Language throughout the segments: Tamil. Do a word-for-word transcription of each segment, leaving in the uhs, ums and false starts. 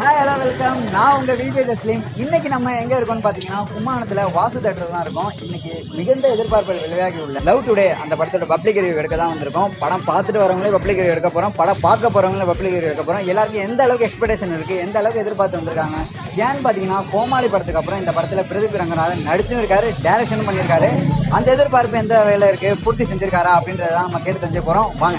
Hi hello welcome. நான் உங்கள் விஜய் தஸ்லீம். இன்னைக்கு நம்ம எங்கே இருக்கோம்னு பார்த்தீங்கன்னா கும்மாணத்தில் வாசு தேட்டர் தான் இருக்கோம். இன்னைக்கு மிகுந்த எதிர்பார்ப்பு விளையாகி உள்ள லவ் டுடே அந்த படத்தோட பப்ளிக் ரிவ்யூ எடுக்க தான் வந்திருக்கோம். படம் பார்த்துட்டு வரவங்களே பப்ளிக் ரிவ்யூ எடுக்க போகிறோம், படம் பார்க்க போகிறவங்களே பப்ளிக் ரிவ்யூ எடுக்க போகிறோம். எல்லாருக்கும் எந்த அளவுக்கு எக்ஸ்பெக்டேஷன் இருக்குது, எந்த அளவுக்கு எதிர்பார்த்து வந்திருக்காங்க. ஏன்னு பார்த்தீங்கன்னா கோமாளி படத்துக்கு அப்புறம் இந்த படத்தில் பிரதீப் ரங்கநாதன் நடிச்சும் இருக்காரு, டைரக்ஷனும் பண்ணியிருக்காரு. அந்த எதிர்பார்ப்பு எந்த வகையில் இருக்குது, பூர்த்தி செஞ்சிருக்காரா அப்படின்றத நம்ம கேட்டு தெரிஞ்சு போகிறோம். வாங்க.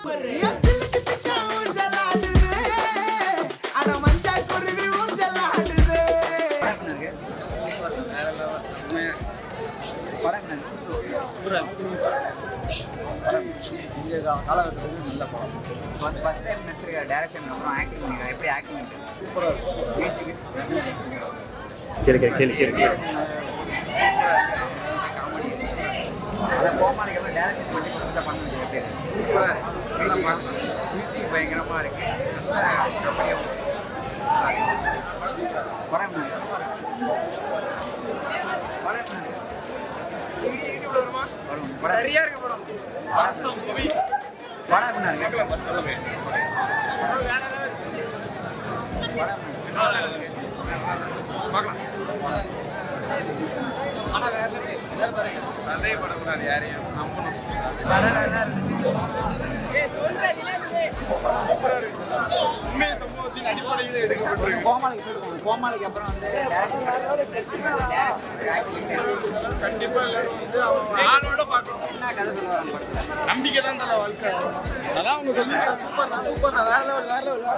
காலகட்டத்துக்கு நல்ல படம். ஃபர்ஸ்ட் ஃபர்ஸ்ட் டைம் நடிச்சிருக்காரு, டைரக்ஷன் அப்புறம் ஆக்டிங் பண்ணிருக்காரு. எப்படி ஆக்டிங் சூப்பராக இருக்கும். மியூசிக் கேளு கேளு கேளு கேளு கேளு காமெடி அதை கோமாளிக்கு அப்புறம் டைரக்ஷன் பண்ணி கொஞ்சம் பண்ண முடியாது. சூப்பராக இருக்கு, நல்லா பார்க்கலாம். மியூசிக் பயங்கரமாக இருக்கு, நல்லா காமெடியாக படம் சரியா இருக்கு. படம் படம் படம் யாரையும் கோமாளிக்கு சொல்லுவாங்க. கோமாளிக்கு அப்புறம் வந்து கண்டிப்பா எல்லாரும் வந்து ஆளோட பார்க்கணும். என்ன கதை சொல்லுவாங்க, நம்பிக்கை தான் தர வாழ்க்கை. அதான் அவங்க சொல்லிட்டு சூப்பர் தான், சூப்பர் தான், வேற லெவல் வேற லெவல்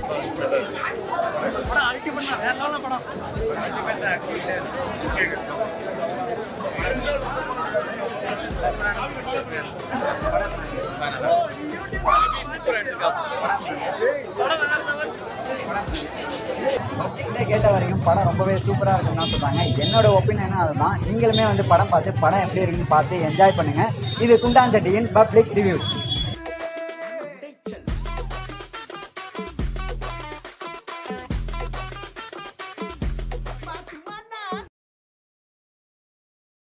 படம். அல்டிமேட்டா வேற லெவல் படம். அல்டிமேட்டா கேட்ட வரைக்கும் படம் ரொம்பவே சூப்பராக இருக்குன்னு தான் சொல்கிறாங்க. என்னோட ஒப்பீனியனும் அதுதான். நீங்களுமே வந்து படம் பார்த்து படம் எப்படி இருக்குன்னு பார்த்து என்ஜாய் பண்ணுங்கள். இது குண்டாஞ்சட்டியின் பப்ளிக் ரிவ்யூ.